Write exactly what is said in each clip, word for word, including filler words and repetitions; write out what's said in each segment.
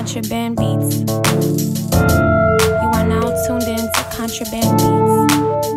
Contraband Beats. You are now tuned in to Contraband Beats.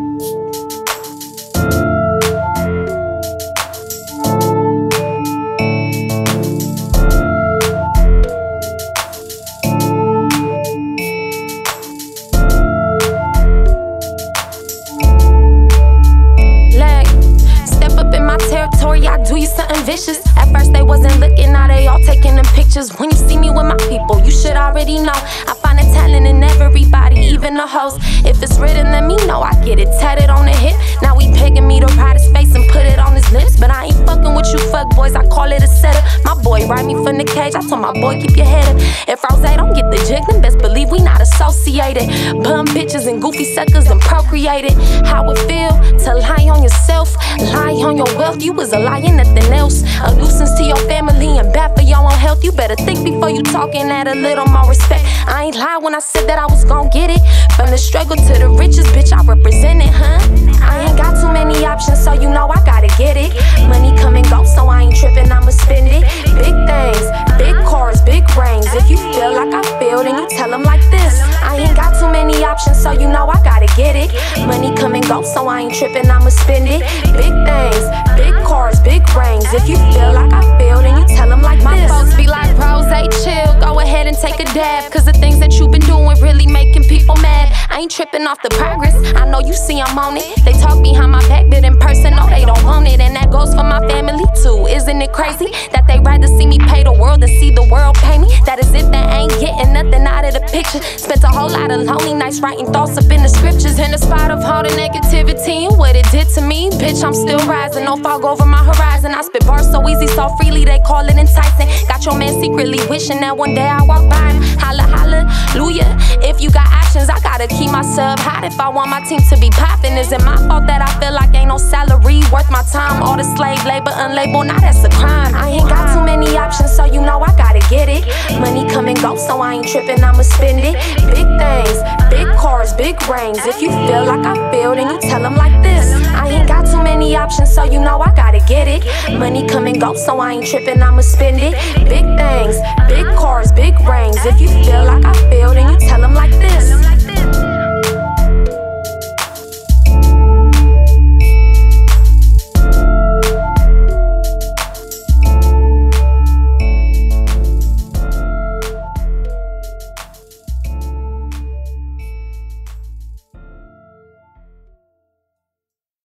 Territory, I do you something vicious. At first they wasn't looking, now they all taking them pictures. When you see me with my people, you should already know I find a talent in everybody, even the host. If it's written, let me know, I get it tatted on the hip. Now he begging me to ride his face and put it on his lips. But I ain't fucking with you fuck boys, I call it a setup. My boy ride me from the cage, I told my boy keep your head up. If Rose don't get the jig, then best believe we not associated. Bum bitches and goofy suckers and procreated. How it feel to lie on yourself, lie on your wealth. You was a liar, nothing else. A nuisance to your family and bad for your own health. You better think before you talking, add a little more respect. I ain't lie when I said that I was gon' get it. From the struggle to the riches, bitch, I represent it, huh? I ain't got too many options, so you know I gotta get it. Money come and go, so I ain't tripping, I'ma spend it. Big things, big cars, big rings. If you feel like I feel, then you tell them like this. I ain't got too many options, so you know I gotta get it. Money come and go, so I ain't tripping, I'ma spend it. Big things, big cars, big rings. If you feel like I feel, then you tell them like this. My folks be like, Rose, chill, go ahead and take a dab. Cause the things that you been doing really making people mad. I ain't tripping off the progress, I know you see I'm on it. They talk behind my back, but in person, no, they don't want it. And that goes for my family too. Isn't it crazy that they rather see me pay the world than see the world pay me? That is if they ain't getting nothing out of the picture. Spent a whole lot of lonely nights writing thoughts up in the scriptures. In the spot of all the negativity and what it did to me, bitch, I'm still rising, no fog over my horizon. I spit bars so easy, so freely, they call it enticing. Got your man secretly wishing that one day I walk by him. Holla, hallelujah. If you got options, I gotta keep myself hot. If I want my team to be popping, is it my fault that I feel like ain't no salary worth my time? All the slave labor, unlabeled, now that's a crime. I ain't got too many options, so you know I gotta get it. Money come and go, so I ain't tripping, I'ma spend it. Big things, big cars, big rings. If you feel like I feel, then you tell them like this. I ain't got too many options, so you know I gotta get it. Money come and go, so I ain't tripping, I'ma spend it. Big things, big cars, big rings. If you feel like I feel, then you tell them like this.